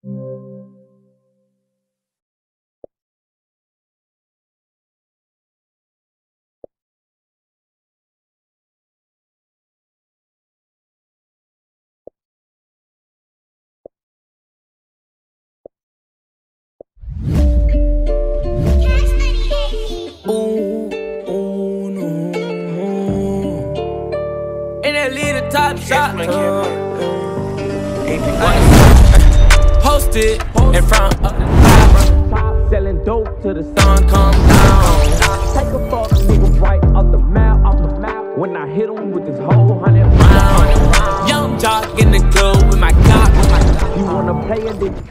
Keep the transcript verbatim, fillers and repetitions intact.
Top shot, posted in front of the top, selling dope till the sun come down. Take a fuck, nigga, right off the map, off the map. When I hit him with this whole hundred round, young jock in the club with my cock. You wanna play a